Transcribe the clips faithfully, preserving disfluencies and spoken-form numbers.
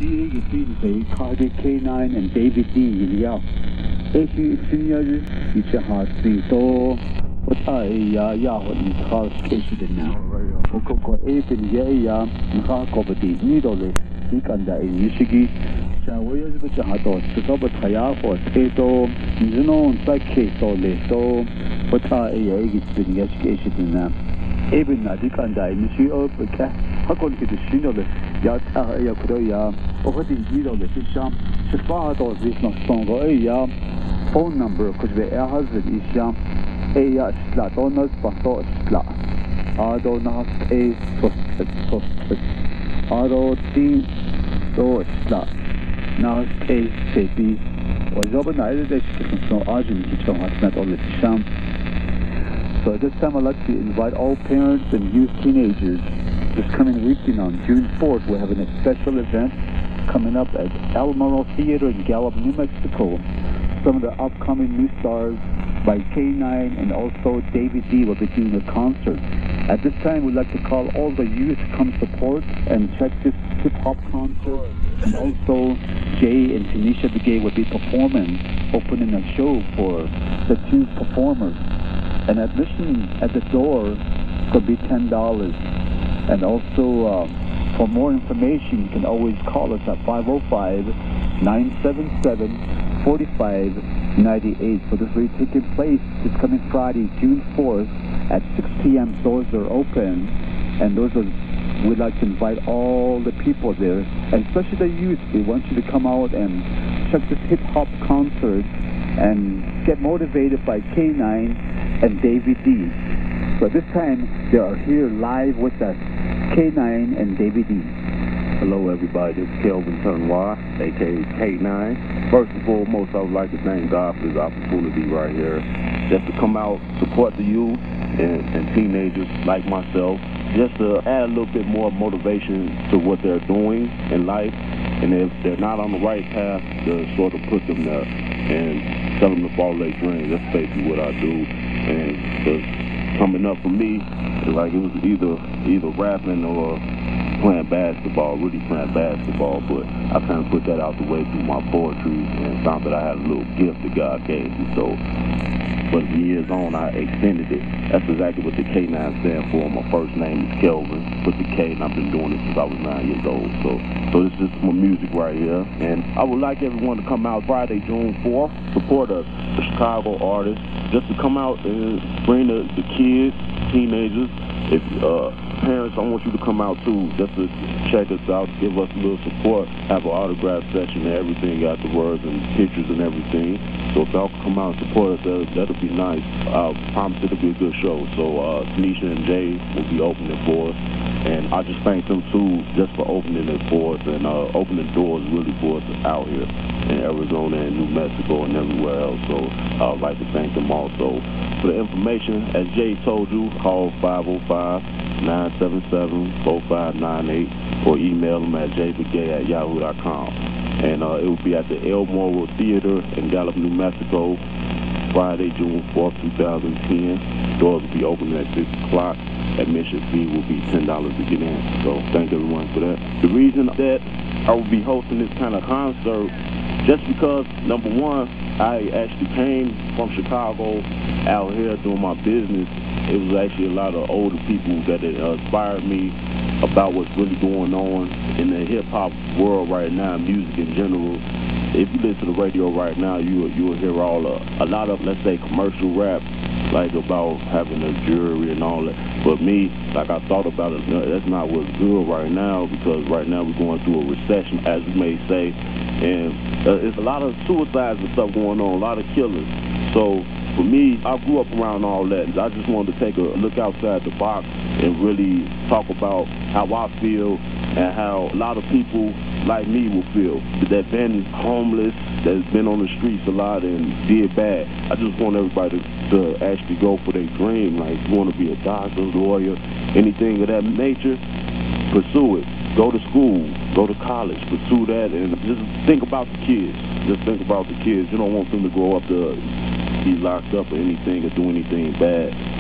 이게 쓰이는 K nine and Davy-D yeah. If you senior you should have three so what I yeah yeah what you call station now. Okay, go even yeah yeah nka ko bati ni dole ni kanda in yishigi cha wayo jibu cha hato so but haya for teto you know like so le so what I yeah is been education now. Even na di kanda in shi o ka hakon ki de shino le ya ta ya kudo ya o hadi ni dole ti sham shifa do this no songo ya phone number could be a husband is sham a ya sla donos pato sla ado nas a sos sos ado ti do sla nas a cp o job na ile de so ajin ki chon hasnat on the sham. So at this time I'd like to invite all parents and youth teenagers. This coming weekend on June fourth we're having a special event coming up at Alamo Theater in Gallup, New Mexico. Some of the upcoming new stars by K nine and also Davy-D will be doing a concert. At this time we'd like to call all the youth to come support and check this hip-hop concert. And also Jay and Tanisha Begay will be performing, opening a show for the two performers. And admission at the door could be ten dollars. And also, uh, for more information, you can always call us at five oh five, nine seven seven, four five nine eight. So this will be taking place this coming Friday, June fourth at six p m Doors are open. And those are, we'd like to invite all the people there, and especially the youth. We want you to come out and check this hip-hop concert and get motivated by K nine and Davy-D. So this time they are here live with us, K nine and Davy-D. Hello everybody, this is Kelvin Turnwar, aka K nine. First and foremost, I would like to thank God for this opportunity right here, just to come out, support the youth and, and teenagers like myself, just to add a little bit more motivation to what they're doing in life. And if they're not on the right path, to sort of put them there and tell them to follow their dreams. That's basically what I do. And just coming up for me, like it was either either rapping or playing basketball, really playing basketball, but I kind of put that out the way through my poetry and found that I had a little gift that God gave me. So, but years on, I extended it. That's exactly what the K nine stands for. My first name is Kelvin, put the K, and I've been doing it since I was nine years old. So, so this is my music right here, and I would like everyone to come out Friday, June fourth, support us, the Chicago artists, just to come out and bring the, the kids, teenagers. If uh, parents, I want you to come out too, just to check us out, give us a little support, have an autograph session and everything afterwards, and pictures and everything. So if y'all can come out and support us, that, that'll be nice. I promise it'll be a good show. So uh, Tanisha and Jay will be opening for us, and I just thank them too, just for opening it for us and uh, opening doors really for us out here in Arizona and New Mexico and everywhere else. So I'd like to thank them also. For the information, as Jay told you, call five oh five, nine seven seven, four five nine eight or email them at j begay at yahoo dot com. And uh, it will be at the Navajo Theater in Gallup, New Mexico, Friday, June fourth, two thousand ten. Doors will be open at six o'clock. Admission fee will be ten dollars to get in. So thank everyone for that. The reason that I will be hosting this kind of concert, just because, number one, I actually came from Chicago out here doing my business. It was actually a lot of older people that inspired me about what's really going on in the hip-hop world right now, music in general. If you listen to the radio right now, you you will hear all uh, a lot of, let's say, commercial rap, like about having a jury and all that. But me, like I thought about it, no, that's not what's good right now, because right now we're going through a recession, as you may say, and uh, it's a lot of suicides and stuff going on, a lot of killings. So for me, I grew up around all that. I just wanted to take a look outside the box and really talk about how I feel and how a lot of people like me will feel. That been homeless, that's been on the streets a lot and did bad. I just want everybody to, to actually go for their dream. Like, if you want to be a doctor, lawyer, anything of that nature, pursue it. Go to school, go to college, pursue that, and just think about the kids. Just think about the kids. You don't want them to grow up to be locked up or anything or do anything bad.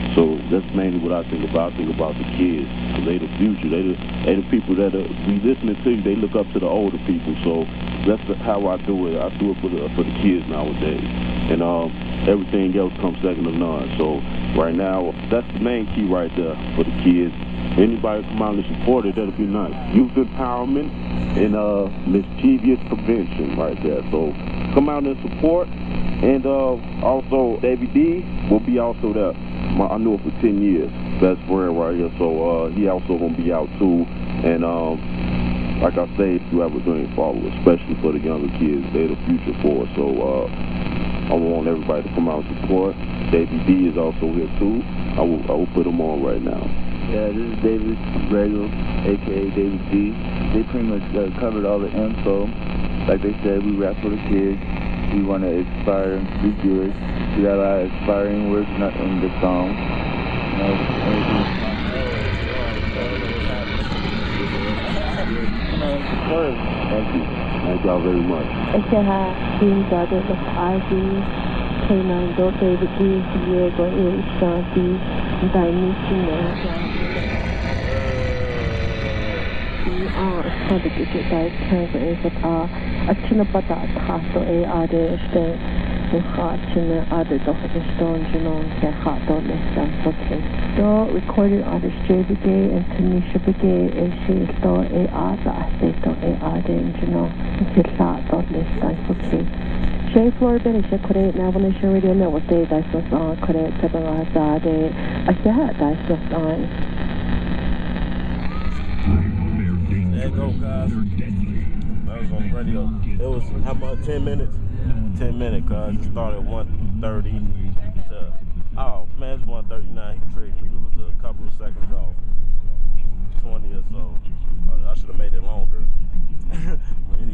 So that's mainly what I think about. I think about the kids. They the future. They the, they the people that are, be listening to you. They look up to the older people. So that's the, how I do it. I do it for the for the kids nowadays. And um, everything else comes second to none. So right now, that's the main key right there for the kids. Anybody come out and support it, that'll be nice. Youth empowerment and uh, mischievous prevention right there. So come out and support. And uh, also, Davy-D will be also there. My, I knew him for ten years. Best friend right here. So uh, he also going to be out too. And um, like I say, if you have a dream, follow, especially for the younger kids. They're the future for us. So uh, I want everybody to come out and support. Davy-D is also here too. I will, I will put him on right now. Yeah, this is David Regal, a k a. Davy-D. They pretty much uh, covered all the info. Like they said, we rap for the kids. We want to inspire them to be good. We got a lot of inspiring words in the song. You know, anything. Thank you. Thank y'all very much. Okay, hi. Team Brother of I D, K nine, Davy-D, Diego, Eric, Shanti, Dionysian, Ah, it's not a good guy, cancer is at ah, a chinapata, tasto a other state, the heart in the other dog is stone, you know, the heart don't let them okay. So, recorded artist J B G and Tanisha Begay, and she is still a other, state of a other, you know, it's a lot of less than okay. Shay Floor Benny, she could now when I show radio network day, that's what's on, could it, Tabaraza, I said, that's what's on. There you go, guys. That was on the radio. It was how much? ten minutes? ten minutes, cuz. It started at one thirty to, oh, man, it's one thirty-nine. He tricked me. It was a couple of seconds off. twenty or so. I should have made it longer.